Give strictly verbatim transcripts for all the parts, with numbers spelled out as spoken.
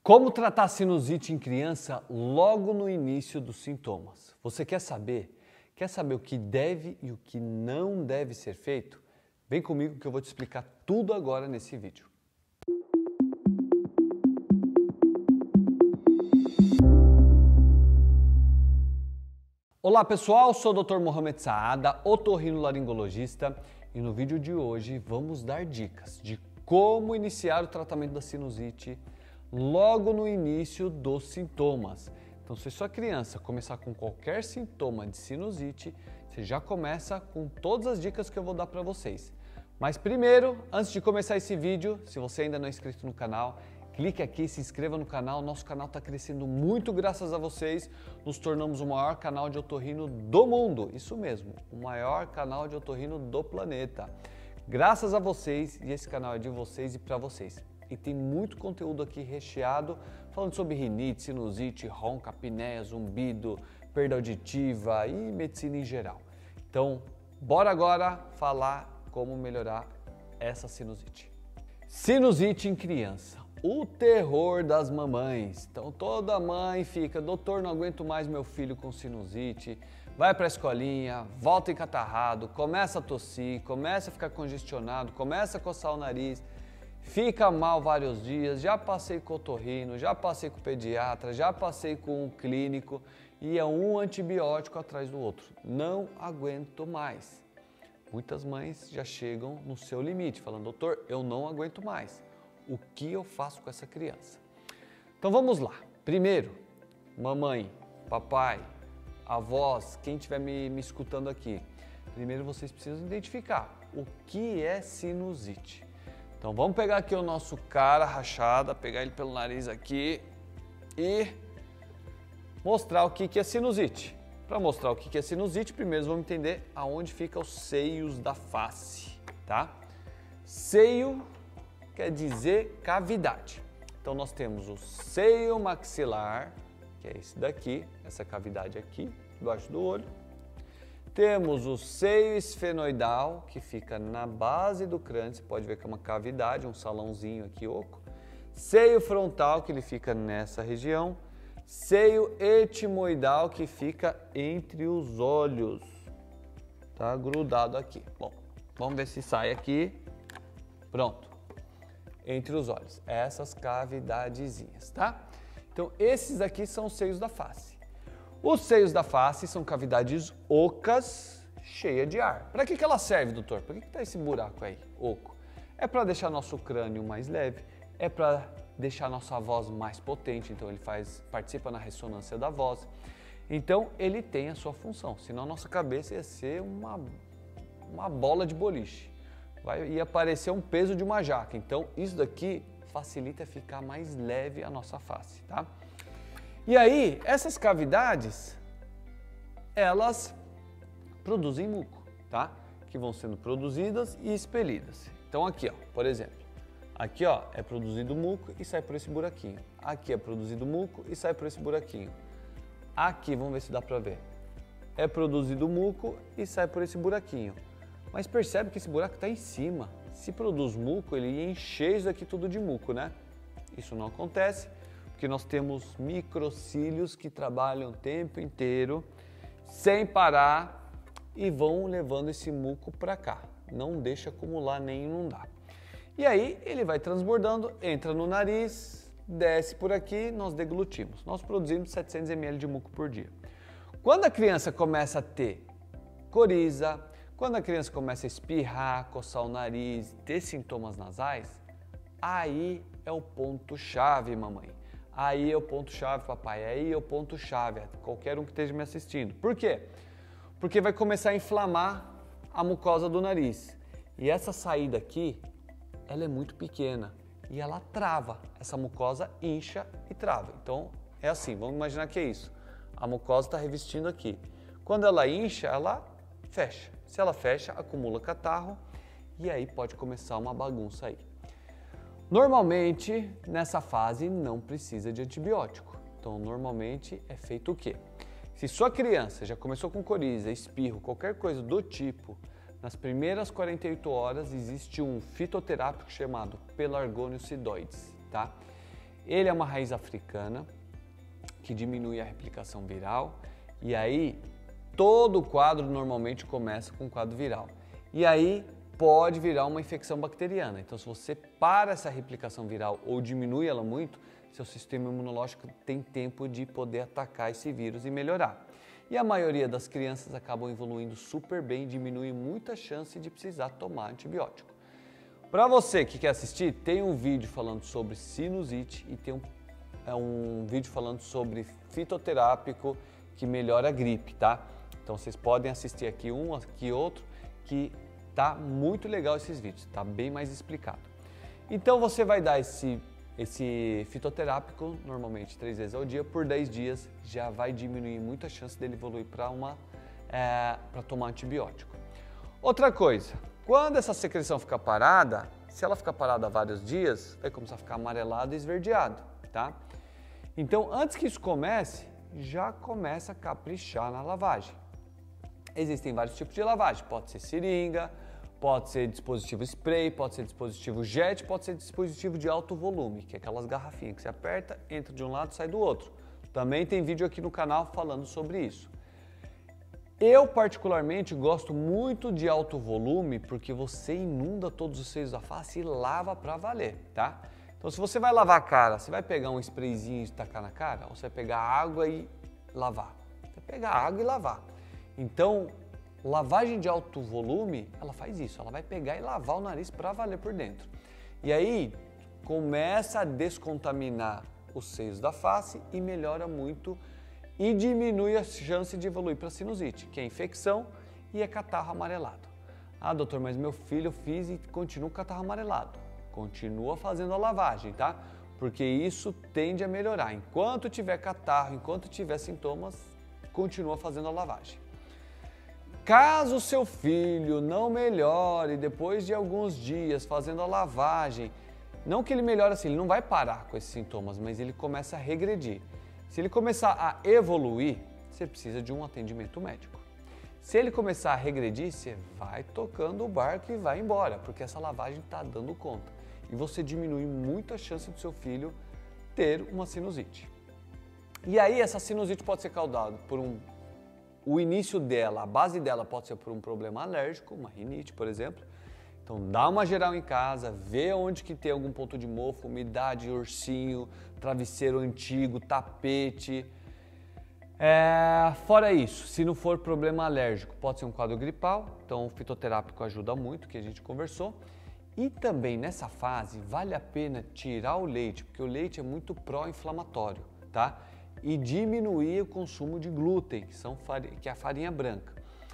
Como tratar sinusite em criança logo no início dos sintomas? Você quer saber? Quer saber o que deve e o que não deve ser feito? Vem comigo que eu vou te explicar tudo agora nesse vídeo. Olá pessoal, sou o doutor Mohamed Saada, otorrinolaringologista, e no vídeo de hoje vamos dar dicas de como iniciar o tratamento da sinusite logo no início dos sintomas. Então, se sua criança começar com qualquer sintoma de sinusite, você já começa com todas as dicas que eu vou dar para vocês. Mas primeiro, antes de começar esse vídeo, se você ainda não é inscrito no canal, clique aqui, se inscreva no canal. Nosso canal está crescendo muito graças a vocês. Nos tornamos o maior canal de otorrino do mundo. Isso mesmo, o maior canal de otorrino do planeta. Graças a vocês, e esse canal é de vocês e para vocês. E tem muito conteúdo aqui recheado, falando sobre rinite, sinusite, ronca, apneia, zumbido, perda auditiva e medicina em geral. Então, bora agora falar como melhorar essa sinusite. Sinusite em criança, o terror das mamães. Então, toda mãe fica, doutor, não aguento mais meu filho com sinusite, vai para a escolinha, volta encatarrado, começa a tossir, começa a ficar congestionado, começa a coçar o nariz, fica mal vários dias, já passei com o otorrino, já passei com o pediatra, já passei com o clínico e é um antibiótico atrás do outro. Não aguento mais. Muitas mães já chegam no seu limite, falando, doutor, eu não aguento mais. O que eu faço com essa criança? Então vamos lá. Primeiro, mamãe, papai, avós, quem estiver me, me escutando aqui, primeiro vocês precisam identificar o que é sinusite. Então vamos pegar aqui o nosso cara rachada, pegar ele pelo nariz aqui e mostrar o que que é sinusite. Para mostrar o que que é sinusite, primeiro vamos entender aonde ficam os seios da face, tá? Seio quer dizer cavidade. Então nós temos o seio maxilar, que é esse daqui, essa cavidade aqui, debaixo do olho. Temos o seio esfenoidal, que fica na base do crânio, você pode ver que é uma cavidade, um salãozinho aqui oco. Seio frontal, que ele fica nessa região. Seio etimoidal, que fica entre os olhos, tá grudado aqui. Bom, vamos ver se sai aqui. Pronto, entre os olhos, essas cavidadezinhas, tá? Então, esses aqui são os seios da face. Os seios da face são cavidades ocas, cheias de ar. Para que que ela serve, doutor? Por que que tá esse buraco aí, oco? É para deixar nosso crânio mais leve, é para deixar nossa voz mais potente, então ele faz, participa na ressonância da voz. Então, ele tem a sua função, senão nossa cabeça ia ser uma, uma bola de boliche. Vai, ia parecer um peso de uma jaca. Então, isso daqui facilita ficar mais leve a nossa face, tá? E aí, essas cavidades, elas produzem muco, tá? Que vão sendo produzidas e expelidas. Então aqui, ó, por exemplo, aqui ó, é produzido muco e sai por esse buraquinho. Aqui é produzido muco e sai por esse buraquinho. Aqui, vamos ver se dá pra ver. É produzido muco e sai por esse buraquinho. Mas percebe que esse buraco está em cima. Se produz muco, ele ia encher isso aqui tudo de muco, né? Isso não acontece, porque nós temos microcílios que trabalham o tempo inteiro, sem parar, e vão levando esse muco para cá. Não deixa acumular nem inundar. E aí ele vai transbordando, entra no nariz, desce por aqui, nós deglutimos. Nós produzimos setecentos mililitros de muco por dia. Quando a criança começa a ter coriza, quando a criança começa a espirrar, coçar o nariz, ter sintomas nasais, aí é o ponto-chave, mamãe. Aí é o ponto-chave, papai. Aí é o ponto-chave, qualquer um que esteja me assistindo. Por quê? Porque vai começar a inflamar a mucosa do nariz. E essa saída aqui, ela é muito pequena e ela trava. Essa mucosa incha e trava. Então, é assim, vamos imaginar que é isso. A mucosa está revestindo aqui. Quando ela incha, ela fecha. Se ela fecha, acumula catarro e aí pode começar uma bagunça aí. Normalmente, nessa fase, não precisa de antibiótico. Então, normalmente é feito o quê? Se sua criança já começou com coriza, espirro, qualquer coisa do tipo, nas primeiras quarenta e oito horas existe um fitoterápico chamado Pelargonium sidoides, tá? Ele é uma raiz africana que diminui a replicação viral e aí todo o quadro normalmente começa com um quadro viral. E aí pode virar uma infecção bacteriana. Então, se você para essa replicação viral ou diminui ela muito, seu sistema imunológico tem tempo de poder atacar esse vírus e melhorar. E a maioria das crianças acabam evoluindo super bem, diminui muita chance de precisar tomar antibiótico. Para você que quer assistir, tem um vídeo falando sobre sinusite e tem um, é um vídeo falando sobre fitoterápico que melhora a gripe, tá? Então vocês podem assistir aqui um, aqui outro, que tá muito legal esses vídeos, tá bem mais explicado. Então você vai dar esse, esse fitoterápico, normalmente três vezes ao dia, por dez dias, já vai diminuir muito a chance dele evoluir para uma é, para tomar antibiótico. Outra coisa, quando essa secreção ficar parada, se ela ficar parada vários dias, vai começar a ficar amarelado e esverdeado, tá? Então, antes que isso comece, já começa a caprichar na lavagem. Existem vários tipos de lavagem, pode ser seringa, pode ser dispositivo spray, pode ser dispositivo jet, pode ser dispositivo de alto volume, que é aquelas garrafinhas que você aperta, entra de um lado e sai do outro. Também tem vídeo aqui no canal falando sobre isso. Eu particularmente gosto muito de alto volume porque você inunda todos os seios da face e lava pra valer, tá? Então se você vai lavar a cara, você vai pegar um sprayzinho e tacar na cara ou você vai pegar água e lavar? Você vai pegar água e lavar. Então, lavagem de alto volume, ela faz isso, ela vai pegar e lavar o nariz pra valer por dentro. E aí começa a descontaminar os seios da face e melhora muito e diminui a chance de evoluir para sinusite, que é infecção e é catarro amarelado. Ah, doutor, mas meu filho fiz e continua com catarro amarelado. Continua fazendo a lavagem, tá? Porque isso tende a melhorar. Enquanto tiver catarro, enquanto tiver sintomas, continua fazendo a lavagem. Caso o seu filho não melhore depois de alguns dias fazendo a lavagem, não que ele melhore assim, ele não vai parar com esses sintomas, mas ele começa a regredir. Se ele começar a evoluir, você precisa de um atendimento médico. Se ele começar a regredir, você vai tocando o barco e vai embora, porque essa lavagem está dando conta. E você diminui muito a chance do seu filho ter uma sinusite. E aí essa sinusite pode ser causada por um... O início dela, a base dela pode ser por um problema alérgico, uma rinite, por exemplo. Então dá uma geral em casa, vê onde que tem algum ponto de mofo, umidade, ursinho, travesseiro antigo, tapete. É, fora isso, se não for problema alérgico, pode ser um quadro gripal, então o fitoterápico ajuda muito, que a gente conversou. E também nessa fase vale a pena tirar o leite, porque o leite é muito pró-inflamatório, tá? E diminuir o consumo de glúten, que, são, que é a farinha branca.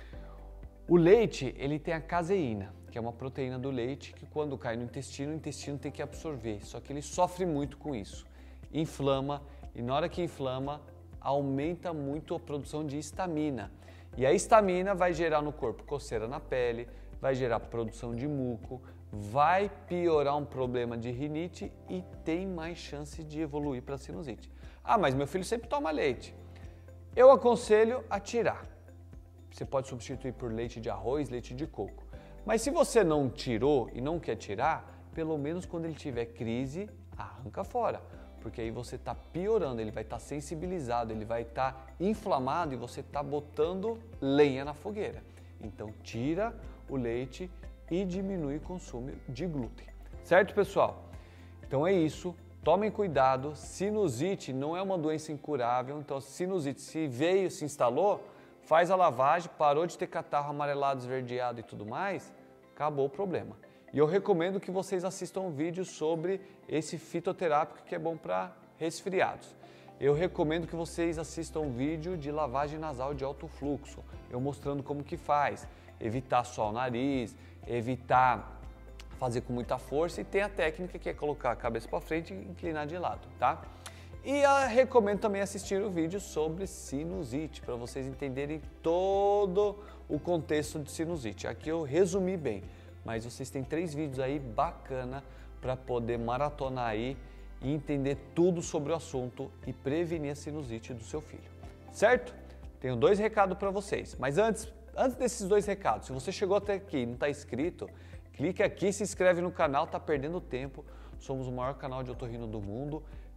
O leite, ele tem a caseína, que é uma proteína do leite que quando cai no intestino, o intestino tem que absorver, só que ele sofre muito com isso. Inflama e na hora que inflama, aumenta muito a produção de histamina. E a histamina vai gerar no corpo coceira na pele, vai gerar produção de muco, vai piorar um problema de rinite e tem mais chance de evoluir para sinusite. Ah, mas meu filho sempre toma leite. Eu aconselho a tirar. Você pode substituir por leite de arroz, leite de coco. Mas se você não tirou e não quer tirar, pelo menos quando ele tiver crise, arranca fora. Porque aí você está piorando, ele vai estar tá sensibilizado, ele vai estar tá inflamado e você está botando lenha na fogueira. Então tira o leite e diminui o consumo de glúten. Certo, pessoal? Então é isso. Tomem cuidado, sinusite não é uma doença incurável, então sinusite se veio, se instalou, faz a lavagem, parou de ter catarro amarelado, esverdeado e tudo mais, acabou o problema. E eu recomendo que vocês assistam um vídeo sobre esse fitoterápico que é bom para resfriados. Eu recomendo que vocês assistam um vídeo de lavagem nasal de alto fluxo, eu mostrando como que faz, evitar só o nariz, evitar fazer com muita força e tem a técnica que é colocar a cabeça para frente e inclinar de lado, tá? E eu recomendo também assistir o vídeo sobre sinusite, para vocês entenderem todo o contexto de sinusite. Aqui eu resumi bem, mas vocês têm três vídeos aí bacana para poder maratonar aí e entender tudo sobre o assunto e prevenir a sinusite do seu filho, certo? Tenho dois recados para vocês, mas antes, antes desses dois recados, se você chegou até aqui e não está inscrito, clique aqui, se inscreve no canal, tá perdendo tempo. Somos o maior canal de otorrino do mundo.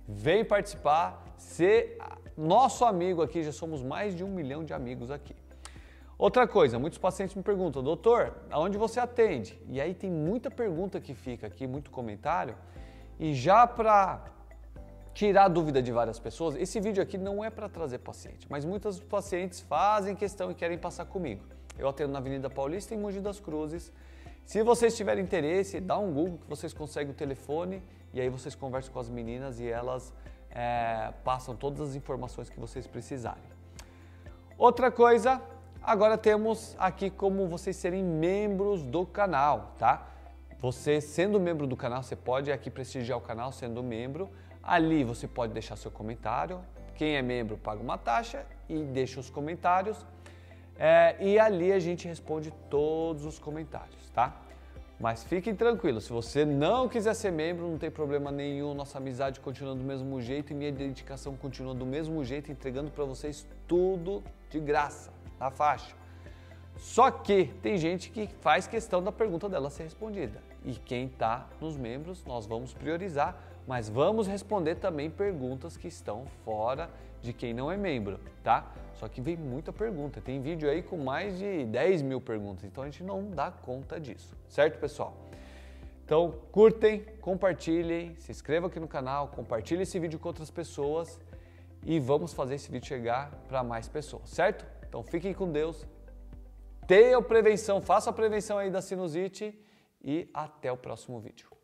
vem participar, ser nosso amigo aqui, já somos mais de um milhão de amigos aqui. Outra coisa, muitos pacientes me perguntam, doutor, aonde você atende? E aí tem muita pergunta que fica aqui, muito comentário, e já para tirar a dúvida de várias pessoas, esse vídeo aqui não é para trazer paciente, mas muitos pacientes fazem questão e querem passar comigo. Eu atendo na Avenida Paulista, em Mogi das Cruzes. Se vocês tiverem interesse, dá um Google que vocês conseguem o telefone e aí vocês conversam com as meninas e elas é, passam todas as informações que vocês precisarem. Outra coisa, agora temos aqui como vocês serem membros do canal, tá? Você sendo membro do canal, você pode aqui prestigiar o canal sendo membro. Ali você pode deixar seu comentário. Quem é membro paga uma taxa e deixa os comentários. É, e ali a gente responde todos os comentários, tá? Mas fiquem tranquilos, se você não quiser ser membro, não tem problema nenhum, nossa amizade continua do mesmo jeito e minha dedicação continua do mesmo jeito, entregando para vocês tudo de graça, na faixa. Só que tem gente que faz questão da pergunta dela ser respondida. E quem está nos membros, nós vamos priorizar, mas vamos responder também perguntas que estão fora de quem não é membro, tá? Só que vem muita pergunta, tem vídeo aí com mais de dez mil perguntas, então a gente não dá conta disso, certo, pessoal? Então, curtem, compartilhem, se inscrevam aqui no canal, compartilhem esse vídeo com outras pessoas e vamos fazer esse vídeo chegar para mais pessoas, certo? Então, fiquem com Deus, tenham prevenção, façam a prevenção aí da sinusite e até o próximo vídeo.